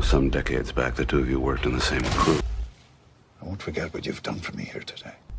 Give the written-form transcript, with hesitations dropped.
Some decades back, the two of you worked in the same crew. I won't forget what you've done for me here today.